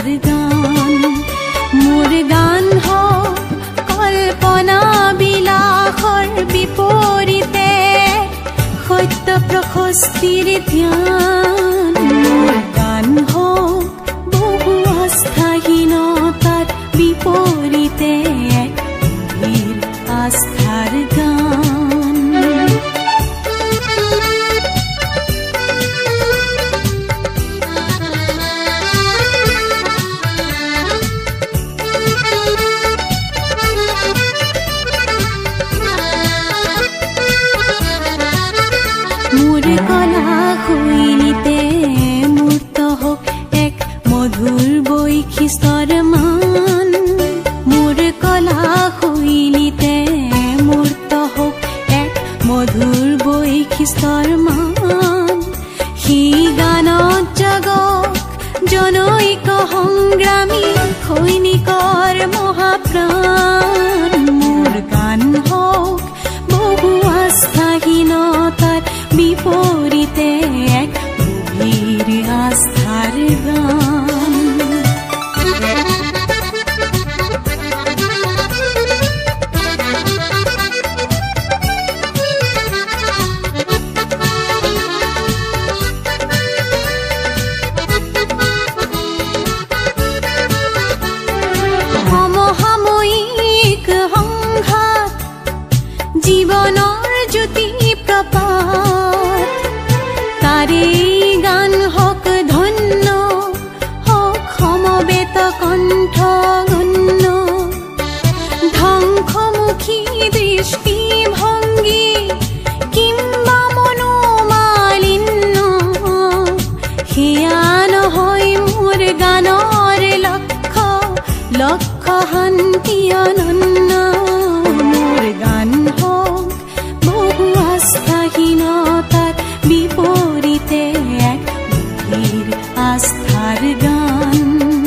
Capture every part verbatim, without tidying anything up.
গান মোৰ গান হওক কল্পনা বিলাসৰ বিপৰীতে সত্য প্ৰশস্তিৰ ধ্যান মোৰ গান হওক বহু আস্থাহীনতাৰ বিপৰীতে এক গভীৰ আস্থাৰ গান মোৰ কলা শৈলীতে মূৰ্ত হওক এক মধুৰ বৈশিষ্ট্যৰ মান মোৰ কলা শৈলীতে মূৰ্ত হওক এক মধুৰ বৈশিষ্ট্যৰ মান সেই গানত জগক জনৈক সংগ্ৰামী সৈনিকৰ মহাপ্ৰাণ মোৰ গান হওক বহু আস্থাহীনতাৰ বিপৰীতে এক গভীৰ আস্থাৰ গান সমসাময়িক সংঘাত জীৱনৰ জ্যোতি প্ৰপাত তাৰে গান হওক ধন্য হওক সমবেত কণ্ঠ গণ্য ধ্বংসমুখী দৃষ্টিভংগী কিম্বা মনোমালিন্য সেয়া নহয় মোৰ গানৰ লক্ষ্য লক্ষ্য শান্তি অনন্য মোৰ গান হওক বহু আস্থাহীনতাৰ বিপৰীতে এক গভীৰ আস্থাৰ গান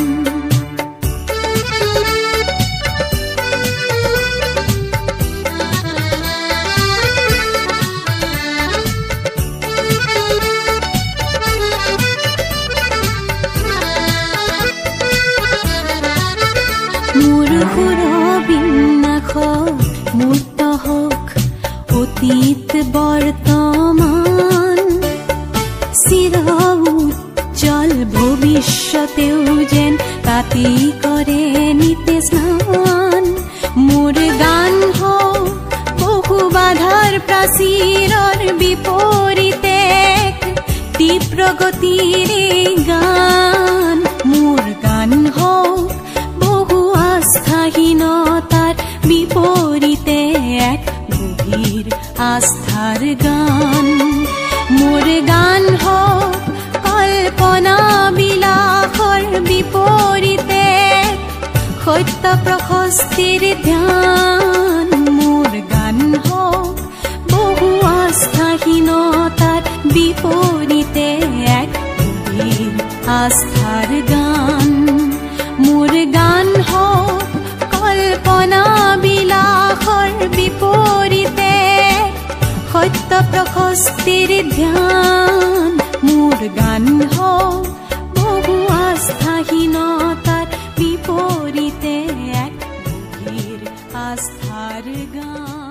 মোৰ সুৰ বিন্যাস মূৰ্ত হওক অতীত বৰ্তমান চিৰ উজ্জ্বল ভৱিষ্যতেও যেন তাতে কৰে নিতে স্নান মোৰ গান হওক বহু বাধাৰ প্ৰাচীৰৰ বিপৰীতে তীব্ৰ গতিৰে গান মোৰ গান হওক বহু আস্থাহীনতাৰ বিপৰীতে এক গভীৰ আস্থাৰ গান মোৰ গান হওক কল্পনা বিলাসৰ বিপৰীতে সত্য প্ৰশস্তিৰ ধ্যান মোৰ গান হওক বহু আস্থাহীনতাৰ বিপৰীতে এক গভীৰ আস্থাৰ গান মোৰ গান হওক কল্পনা বিলাসৰ বিপৰীতে সত্য প্ৰশস্তিৰ ধ্যান মোৰ গান হওক বহু আস্থাহীনতাৰ বিপৰীতে এক গভীৰ আস্থাৰ গান।